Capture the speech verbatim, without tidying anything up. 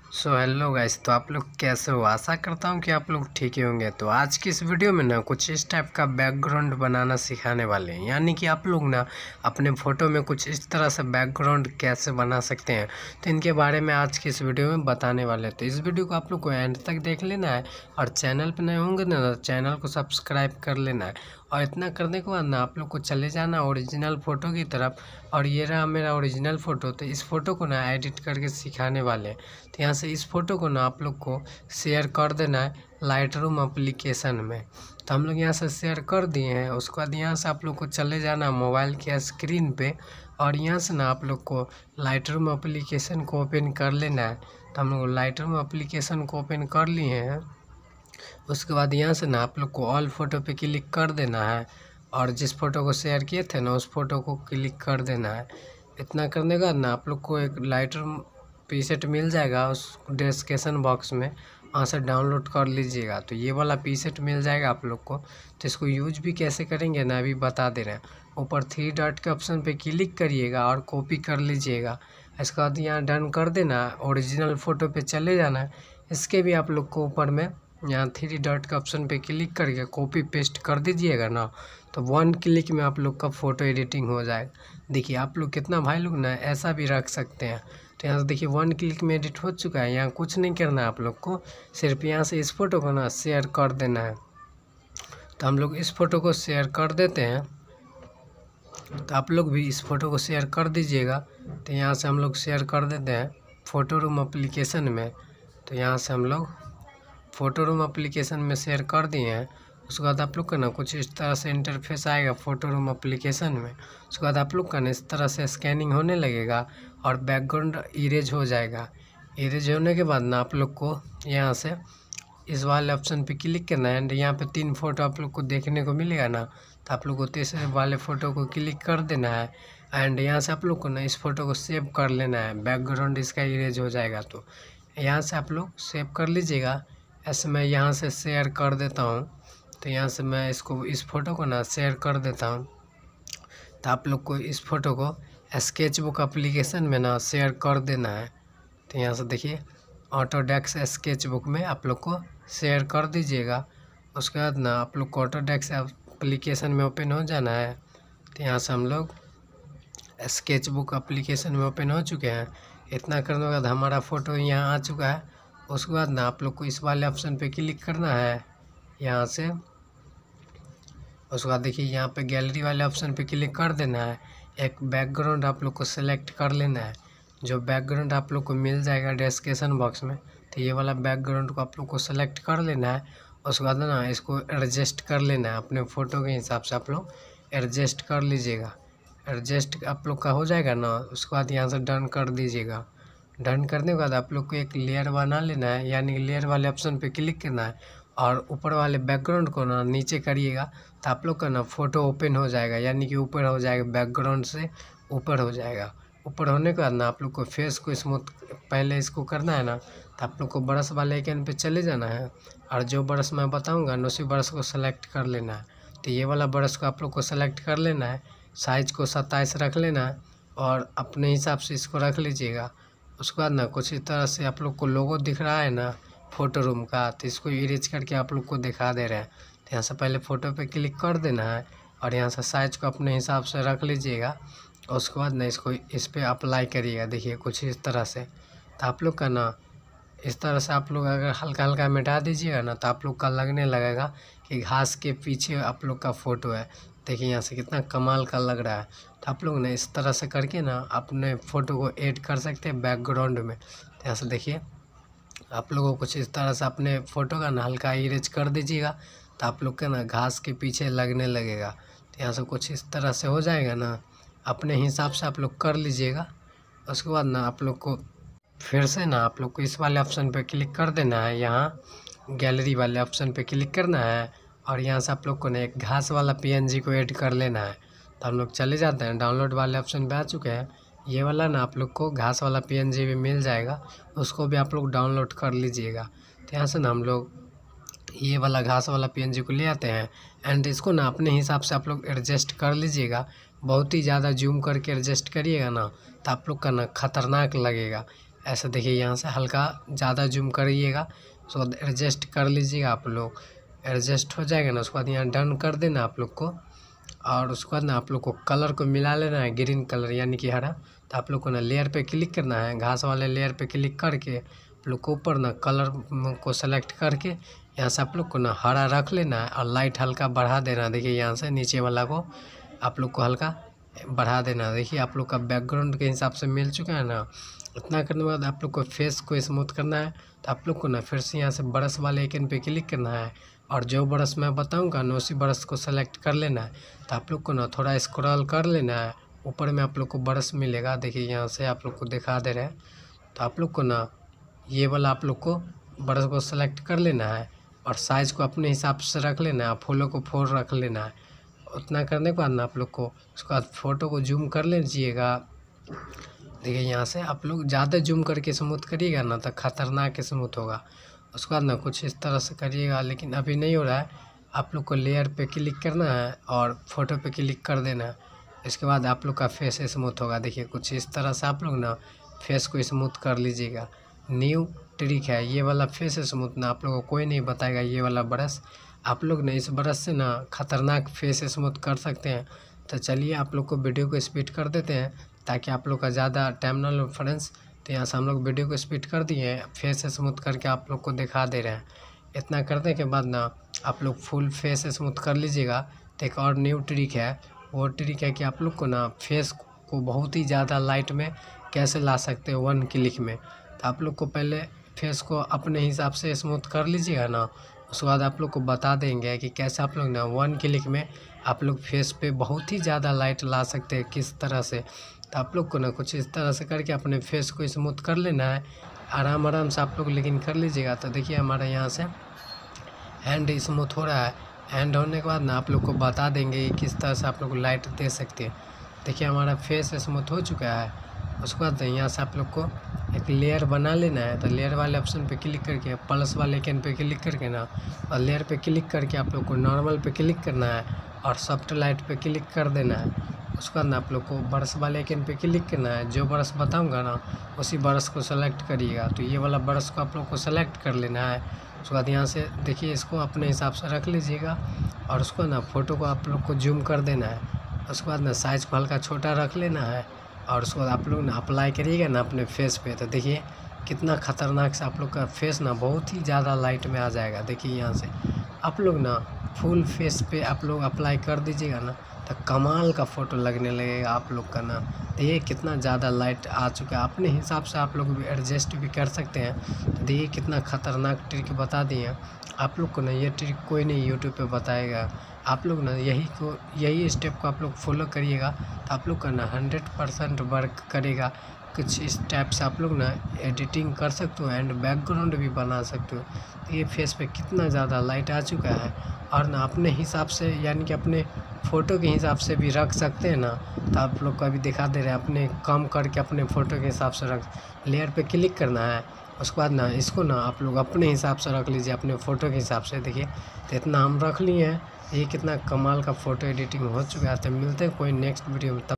So hello guys, तो आप लोग कैसे हो। आशा करता हूँ कि आप लोग ठीक ही होंगे। तो आज की इस वीडियो में ना कुछ इस टाइप का बैकग्राउंड बनाना सिखाने वाले हैं, यानी कि आप लोग ना अपने फ़ोटो में कुछ इस तरह से बैकग्राउंड कैसे बना सकते हैं, तो इनके बारे में आज की इस वीडियो में बताने वाले हैं। तो इस वीडियो को आप लोग को एंड तक देख लेना है, और चैनल पर नए होंगे ना तो चैनल को सब्सक्राइब कर लेना है। और इतना करने के बाद ना आप लोग को चले जाना ओरिजिनल फ़ोटो की तरफ, और ये रहा मेरा ओरिजिनल फ़ोटो। तो इस फ़ोटो को ना एडिट करके सिखाने वाले हैं। तो यहाँ से इस फ़ोटो को ना आप लोग को शेयर कर देना है लाइट रूम एप्लीकेशन में। तो हम लोग यहाँ से शेयर कर दिए हैं। उसके बाद यहाँ से आप लोग को चले जाना मोबाइल के स्क्रीन पे, और यहाँ से ना आप लोग को लाइट रूम एप्लीकेशन को ओपन कर लेना है। तो हम लोग लाइट रूम एप्लीकेशन को ओपन कर लिए हैं। उसके बाद यहाँ से ना आप लोग को ऑल फ़ोटो पे क्लिक कर देना है, और जिस फ़ोटो को शेयर किए थे ना उस फ़ोटो को क्लिक कर देना है। इतना करने के बाद ना आप लोग को एक लाइट रूम पीसेट मिल जाएगा उस डिस्क्रिप्शन बॉक्स में, वहाँ से डाउनलोड कर लीजिएगा। तो ये वाला पीसेट मिल जाएगा आप लोग को। तो इसको यूज भी कैसे करेंगे ना अभी बता दे रहे हैं। ऊपर थ्री डॉट के ऑप्शन पे क्लिक करिएगा और कॉपी कर लीजिएगा। इसके बाद यहाँ डन कर देना, ओरिजिनल फ़ोटो पे चले जाना है। इसके भी आप लोग को ऊपर में यहाँ थ्री डॉट के ऑप्शन पे क्लिक करके कॉपी पेस्ट कर दीजिएगा ना, तो वन क्लिक में आप लोग का फ़ोटो एडिटिंग हो जाएगा। देखिए आप लोग कितना भाई लोग ना ऐसा भी रख सकते हैं। तो यहाँ से देखिए वन क्लिक में एडिट हो चुका है। यहाँ कुछ नहीं करना है आप लोग को, सिर्फ यहाँ से इस फ़ोटो को ना शेयर कर देना है। तो हम लोग इस फ़ोटो को शेयर कर देते हैं। तो आप लोग भी इस फ़ोटो को शेयर कर दीजिएगा। तो यहाँ से हम लोग शेयर कर देते हैं फ़ोटो रूम एप्लीकेशन में। तो यहाँ से हम लोग फ़ोटो रूम एप्लीकेशन में शेयर कर दिए हैं। उसके बाद आप लोग का ना कुछ इस तरह से इंटरफेस आएगा फ़ोटो रूम एप्लीकेशन में। उसके बाद आप लोग का ना इस तरह से स्कैनिंग होने लगेगा और बैकग्राउंड इरेज हो जाएगा। इरेज होने के बाद ना आप लोग को यहाँ से इस वाले ऑप्शन पे क्लिक करना है, एंड यहाँ पे तीन फ़ोटो आप लोग को देखने को मिलेगा ना। तो आप लोग को तीसरे वाले फ़ोटो को क्लिक कर देना है, एंड यहाँ से आप लोग को ना इस फ़ोटो को सेव कर लेना है। बैकग्राउंड इसका इरेज हो जाएगा, तो यहाँ से आप लोग सेव कर लीजिएगा। ऐसे मैं यहाँ से शेयर कर देता हूँ। तो यहाँ से मैं इसको इस फ़ोटो को ना शेयर कर देता हूँ। तो आप लोग को इस फ़ोटो को स्केच बुक एप्लीकेशन में ना शेयर कर देना है। तो यहाँ से देखिए ऑटोडेस्क स्केच बुक में आप लोग को शेयर कर दीजिएगा। उसके बाद ना आप लोग को ऑटोडेस्क एप्लीकेशन में ओपन हो जाना है। तो यहाँ से हम लोग स्केच बुक एप्लीकेशन में ओपन हो चुके हैं। इतना करने के बाद हमारा फ़ोटो यहाँ आ चुका है। उसके बाद ना आप लोग को इस वाले ऑप्शन पे क्लिक करना है यहाँ से। उसके बाद देखिए यहाँ पे गैलरी वाले ऑप्शन पे क्लिक कर देना है। एक बैकग्राउंड आप लोग को सेलेक्ट कर लेना है, जो बैकग्राउंड आप लोग को मिल जाएगा डिस्क्रिप्शन बॉक्स में। तो ये वाला बैकग्राउंड को आप लोग को सेलेक्ट कर लेना है। उसके बाद ना इसको एडजस्ट कर लेना है अपने फ़ोटो के हिसाब से। आप लोग एडजस्ट कर लीजिएगा। एडजस्ट आप लोग का हो जाएगा ना, उसके बाद यहाँ से डन कर दीजिएगा। डन करने के बाद आप लोग को एक लेयर बना लेना है, यानी लेयर वाले ऑप्शन पे क्लिक करना है, और ऊपर वाले बैकग्राउंड को ना नीचे करिएगा। तो आप लोग का ना फ़ोटो ओपन हो जाएगा, यानी कि ऊपर हो जाएगा, बैकग्राउंड से ऊपर हो जाएगा। ऊपर होने के बाद ना आप लोग को फेस को स्मूथ पहले इसको करना है ना। तो आप लोग को ब्रश वाले आइकन पे चले जाना है, और जो ब्रश मैं बताऊँगा ना उसी ब्रश को सेलेक्ट कर लेना है। तो ये वाला ब्रश को आप लोग को सेलेक्ट कर लेना है। साइज को सत्ताईस रख लेना है, और अपने हिसाब से इसको रख लीजिएगा। उसके बाद ना कुछ इस तरह से आप लोग को लोगो दिख रहा है ना फ़ोटो रूम का, तो इसको इरेज करके आप लोग को दिखा दे रहे हैं। तो यहाँ से पहले फ़ोटो पे क्लिक कर देना है, और यहाँ से साइज़ को अपने हिसाब से रख लीजिएगा। उसके बाद ना इसको इस पर अप्लाई करिएगा। देखिए कुछ इस तरह से। तो आप लोग का ना इस तरह से आप लोग अगर हल्का हल्का मिटा दीजिएगा ना, तो आप लोग का लगने लगेगा कि घास के पीछे आप लोग का फ़ोटो है। देखिए यहाँ से कितना कमाल का लग रहा है। तो आप लोग ना इस तरह से करके ना अपने फ़ोटो को ऐड कर सकते हैं बैकग्राउंड में। तो यहाँ से देखिए आप लोगों को कुछ इस तरह से अपने फ़ोटो का ना हल्का इरेज कर दीजिएगा। तो आप लोग का ना घास के पीछे लगने लगेगा। तो यहाँ से कुछ इस तरह से हो जाएगा ना, अपने हिसाब से आप लोग कर लीजिएगा। उसके बाद ना आप लोग को फिर से ना आप लोग को इस वाले ऑप्शन पे क्लिक कर देना है। यहाँ गैलरी वाले ऑप्शन पे क्लिक करना है, और यहाँ से आप लोग को ना एक घास वाला पीएनजी को ऐड कर लेना है। तो हम लोग चले जाते हैं डाउनलोड वाले ऑप्शन पे आ चुके हैं। ये वाला ना आप लोग को घास वाला पीएनजी भी मिल जाएगा, उसको भी आप लोग डाउनलोड कर लीजिएगा। तो यहाँ से ना हम लोग ये वाला घास वाला पीएनजी को ले आते हैं, एंड इसको ना अपने हिसाब से आप लोग एडजस्ट कर लीजिएगा। बहुत ही ज़्यादा जूम करके एडजस्ट करिएगा ना, तो आप लोग का ना खतरनाक लगेगा। ऐसा देखिए यहाँ से हल्का ज़्यादा जूम करिएगा, उसके बाद एडजस्ट कर लीजिएगा आप लोग। एडजस्ट हो जाएगा ना, उसके बाद यहाँ डन कर देना आप लोग को। और उसके बाद ना आप लोग को कलर को मिला लेना है, ग्रीन कलर यानी कि हरा। तो आप लोग को ना लेयर पे क्लिक करना है, घास वाले लेयर पे क्लिक करके आप लोग को ऊपर ना कलर को सेलेक्ट करके यहाँ से आप लोग को ना हरा रख लेना है और लाइट हल्का बढ़ा देना है। देखिए यहाँ से नीचे वाला को आप लोग को हल्का बढ़ा देना। देखिए आप लोग का बैकग्राउंड के हिसाब से मिल चुका है ना। इतना करने के बाद आप लोग को फेस को स्मूथ करना है। तो आप लोग को ना फिर से यहाँ से ब्रश वाले आइकन पे क्लिक करना है और जो ब्रश मैं बताऊंगा ना उसी ब्रश को सेलेक्ट कर लेना है। तो आप लोग को ना थोड़ा स्क्रॉल कर लेना है, ऊपर में आप लोग को ब्रश मिलेगा। देखिए यहाँ से आप लोग को दिखा दे रहे हैं। तो आप लोग को ना ये वाला आप लोग को ब्रश को सेलेक्ट कर लेना है और साइज़ को अपने हिसाब से रख लेना है, फूलों को फोर रख लेना है। उतना करने के बाद ना आप लोग को उसके बाद फ़ोटो को जूम कर लीजिएगा। देखिए यहाँ से आप लोग ज़्यादा जूम करके स्मूथ करिएगा ना तो ख़तरनाक स्मूथ होगा। उसके बाद ना कुछ इस तरह से करिएगा, लेकिन अभी नहीं हो रहा है। आप लोग को लेयर पे क्लिक करना है और फ़ोटो पे क्लिक कर देना है। इसके बाद आप लोग का फेस स्मूथ होगा। देखिए कुछ इस तरह से आप लोग ना फेस को स्मूथ कर लीजिएगा। न्यू ट्रिक है ये वाला फेस स्मूथ ना, आप लोगों को कोई नहीं बताएगा। ये वाला ब्रश आप लोग ना इस ब्रश से ना ख़तरनाक फेस स्मूथ कर सकते हैं। तो चलिए आप लोग को वीडियो को स्पीड कर देते हैं ताकि आप लोग का ज़्यादा टाइम ना लो फ्रेंड्स। तो यहाँ से हम लोग वीडियो को स्पीड कर दिए हैं, फेस स्मूथ करके आप लोग को दिखा दे रहे हैं। इतना करने के बाद ना आप लोग फुल फेस स्मूथ कर लीजिएगा। तो एक और न्यू ट्रिक है, वो ट्रिक है कि आप लोग को ना फेस को बहुत ही ज़्यादा लाइट में कैसे ला सकते हो वन क्लिक में। तो आप लोग को पहले फेस को अपने हिसाब से स्मूथ कर लीजिएगा ना, उसके बाद आप लोग को बता देंगे कि कैसे आप लोग ना वन क्लिक में आप लोग फेस पे बहुत ही ज़्यादा लाइट ला सकते हैं किस तरह से। तो आप लोग को ना कुछ इस तरह से करके अपने फेस को स्मूथ कर लेना है, आराम आराम से आप लोग लेकिन कर लीजिएगा। तो देखिए हमारे यहाँ से हैंड स्मूथ हो रहा है। हैंड होने के बाद ना आप लोग को बता देंगे किस तरह से आप लोग लाइट दे सकते हैं। देखिए हमारा फेस स्मूथ हो चुका है। उसके बाद यहाँ से आप लोग को एक लेयर बना लेना है। तो लेयर वाले ऑप्शन पे क्लिक करके प्लस वाले आइकन पे क्लिक करके ना और लेयर पे क्लिक करके आप लोग को नॉर्मल पे क्लिक करना है और सॉफ्ट लाइट पे क्लिक कर देना है। उसके बाद ना आप लोग को ब्रश वाले आइकन पे क्लिक करना है। जो ब्रश बताऊंगा ना उसी ब्रश को सेलेक्ट करिएगा। तो ये वाला ब्रश को आप लोग को सेलेक्ट कर लेना है। उसके बाद यहाँ से देखिए इसको अपने हिसाब से रख लीजिएगा और उसको ना फ़ोटो को आप लोग को जूम कर देना है। उसके बाद ना साइज़ को हल्का छोटा रख लेना है और उसको आप लोग ना अप्लाई करिएगा ना अपने फेस पे। तो देखिए कितना ख़तरनाक से आप लोग का फेस ना बहुत ही ज़्यादा लाइट में आ जाएगा। देखिए यहाँ से आप लोग ना फुल फेस पे आप लोग अप्लाई कर दीजिएगा ना तो कमाल का फ़ोटो लगने लगेगा आप लोग का ना। देखिए कितना ज़्यादा लाइट आ चुका है, अपने हिसाब से आप लोग भी एडजस्ट भी कर सकते हैं। तो देखिए कितना ख़तरनाक ट्रिक बता दिए आप लोग को ना। ये ट्रिक कोई नहीं यूट्यूब पे बताएगा। आप लोग ना यही को यही स्टेप को आप लोग फॉलो करिएगा तो आप लोग का ना हंड्रेड परसेंट वर्क करेगा। कुछ इस टाइप से आप लोग ना एडिटिंग कर सकते हो एंड बैकग्राउंड भी बना सकते हो। तो ये फेस पे कितना ज़्यादा लाइट आ चुका है और ना अपने हिसाब से यानी कि अपने फ़ोटो के हिसाब से भी रख सकते हैं ना। तो आप लोग को अभी दिखा दे रहे हैं, अपने कम करके अपने फ़ोटो के हिसाब से रख लेयर पे क्लिक करना है। उसके बाद ना इसको ना आप लोग अपने हिसाब से रख लीजिए, अपने फ़ोटो के हिसाब से। देखिए तो इतना हम रख लिए हैं। ये कितना कमाल का फ़ोटो एडिटिंग हो चुका है। तो मिलते हैं कोई नेक्स्ट वीडियो में।